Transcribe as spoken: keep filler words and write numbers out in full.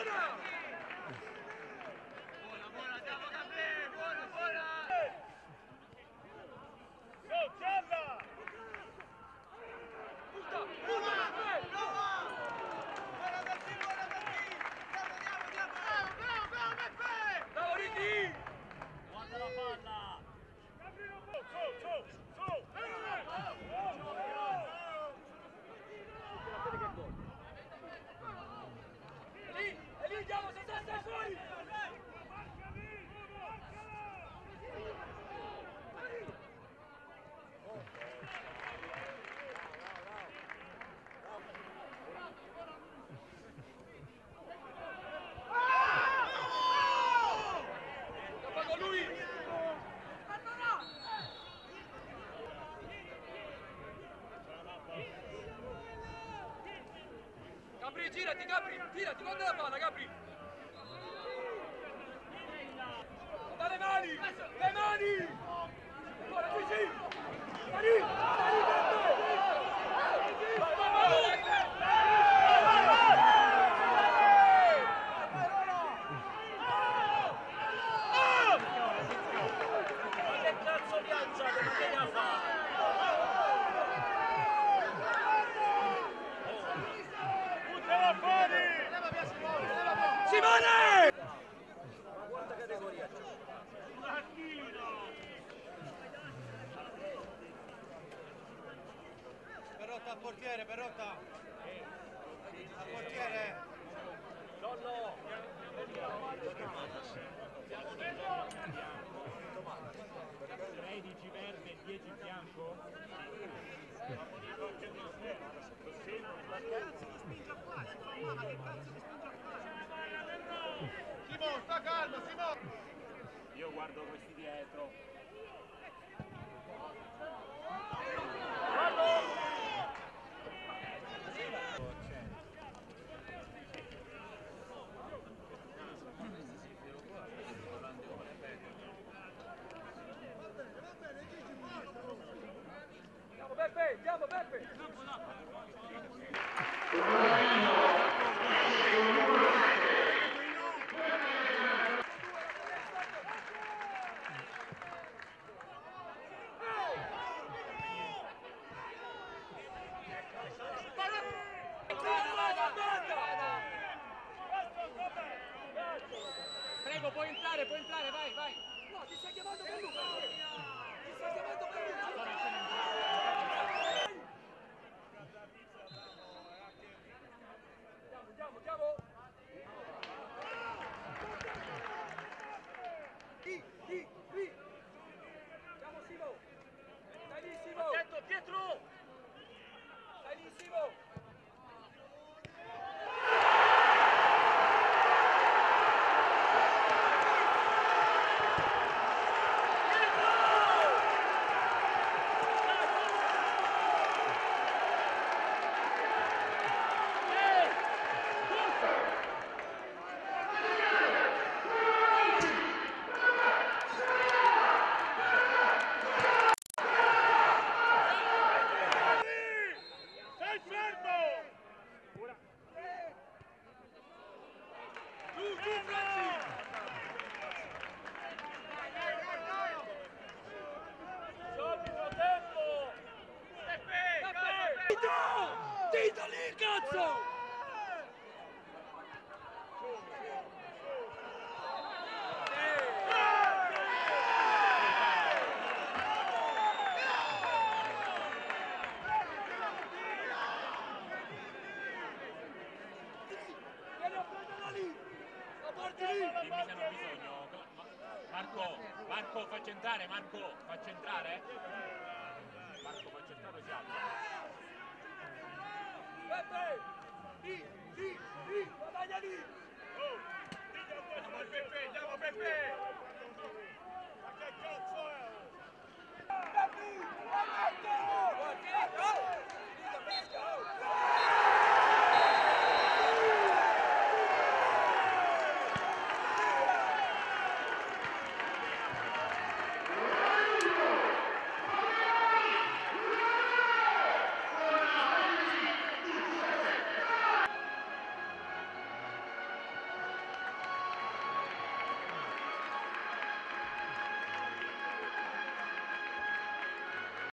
Gabri, girati, Gabri, girati, guarda la palla, Gabri! Guarda le mani! Le mani! Ancora, sì, sì! Sali! Sali, Ma che cazzo pianciate? Ma che ne fa? Simone! Ma quanta categoria c'è? Perotta al portiere, Perotta! Al portiere! Nonno! tredici verde e dieci bianco? Simo, sta calmo, Simo! Io guardo questi dietro. Andiamo Beppe, andiamo Beppe! Prego, puoi entrare, puoi entrare, vai, vai. No, ti stai chiamando per Luca! Ti stai chiamando per Luca! Andiamo, andiamo! Lì, lì, lì! Andiamo Simo! Stai lì Simo! Attento, Pietro! Stai lì Simo! Dito lì, cazzo! Vieni a prenderla lì! La porti lì! Dimmi se hanno bisogno. Marco, Marco, facci entrare, Marco, facci entrare. Marco, facci entrare, si alza. Peppe! Lì, lì, lì! Guadagna